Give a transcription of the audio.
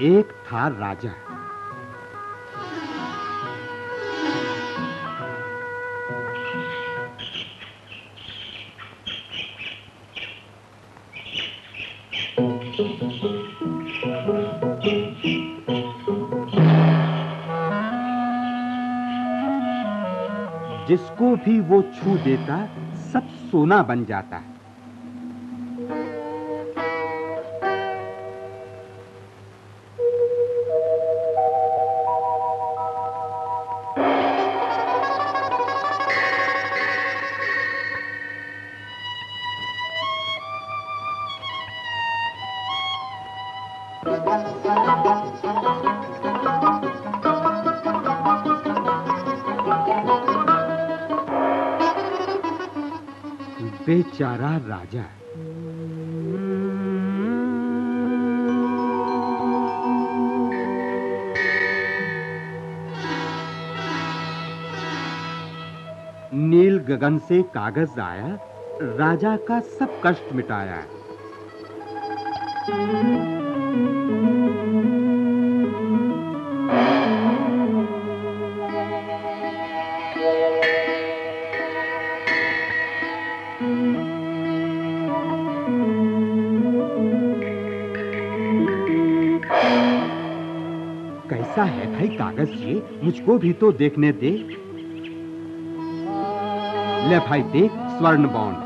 एक था राजा। जिसको भी वो छू देता सब सोना बन जाता। बेचारा राजा। नील गगन से कागज आया, राजा का सब कष्ट मिटाया। कैसा है भाई कागज ये? मुझको भी तो देखने दे। ले भाई देख, स्वर्ण बॉन्ड।